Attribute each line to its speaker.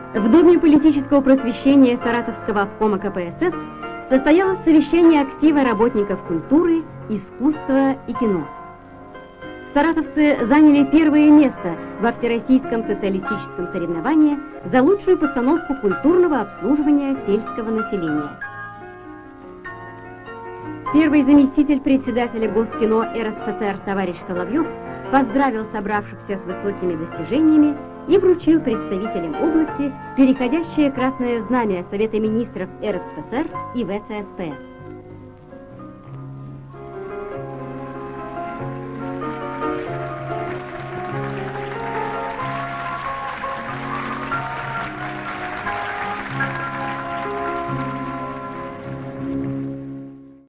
Speaker 1: В Доме политического просвещения Саратовского обкома КПСС состоялось совещание актива работников культуры, искусства и кино. Саратовцы заняли первое место во всероссийском социалистическом соревновании за лучшую постановку культурного обслуживания сельского населения. Первый заместитель председателя Госкино РСФСР товарищ Соловьев поздравил собравшихся с высокими достижениями и вручил представителям области переходящее красное знамя Совета министров РСФСР и ВЦСПС.